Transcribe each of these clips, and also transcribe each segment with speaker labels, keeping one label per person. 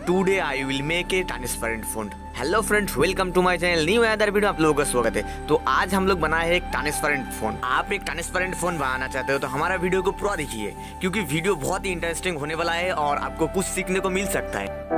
Speaker 1: Today I will make a transparent phone. Hello friends, welcome to my channel new other video. आप लोगों का स्वागत है। तो आज हम लोग बनाए हैं एक ट्रांसपेरेंट फोन। आप एक ट्रांसपेरेंट फोन बनाना चाहते हो तो हमारा वीडियो को पूरा देखिए, क्योंकि वीडियो बहुत ही इंटरेस्टिंग होने वाला है और आपको कुछ सीखने को मिल सकता है।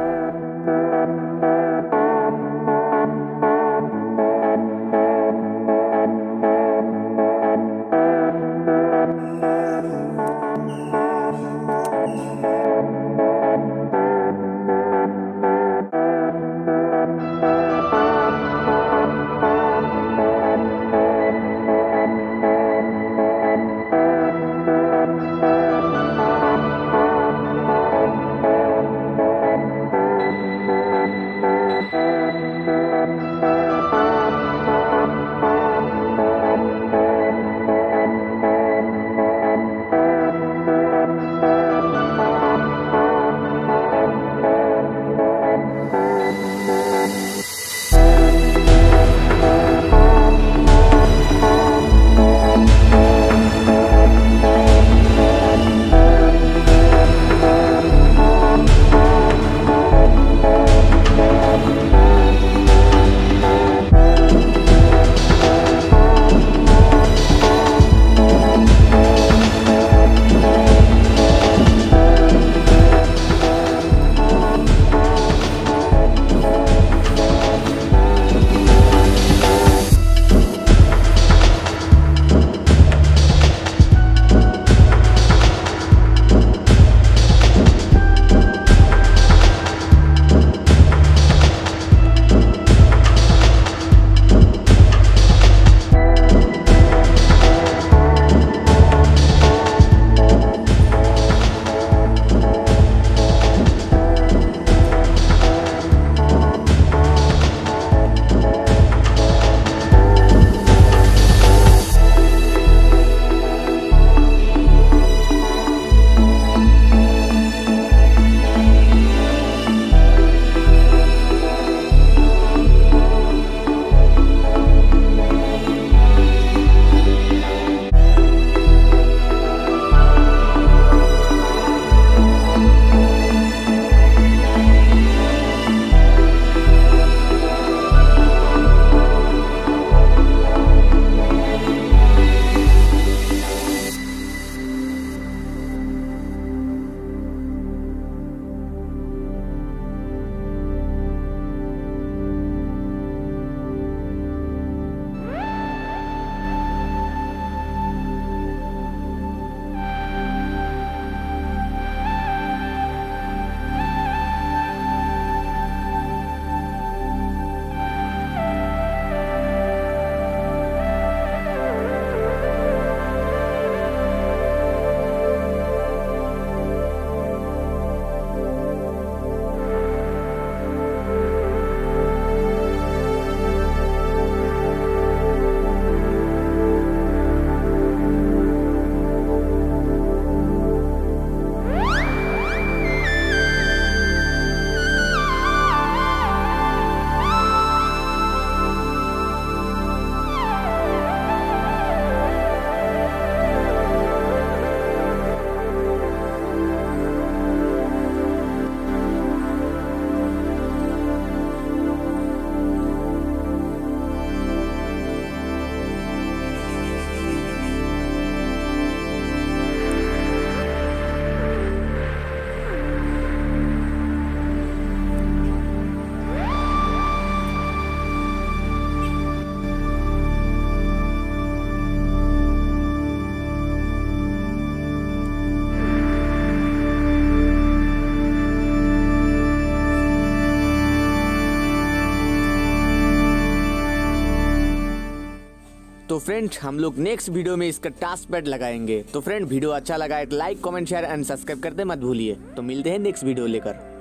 Speaker 1: तो फ्रेंड्स, हम लोग नेक्स्ट वीडियो में इसका टास्क पैड लगाएंगे। तो फ्रेंड, वीडियो अच्छा लगा है तो like, comment, share and subscribe करते मत भूलिए। तो मिलते हैं नेक्स्ट वीडियो लेकर।